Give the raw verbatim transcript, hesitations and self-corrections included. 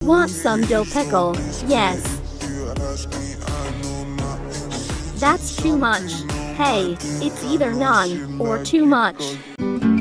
Want some dill pickle? Yes. That's too much. Hey, it's either none or too much.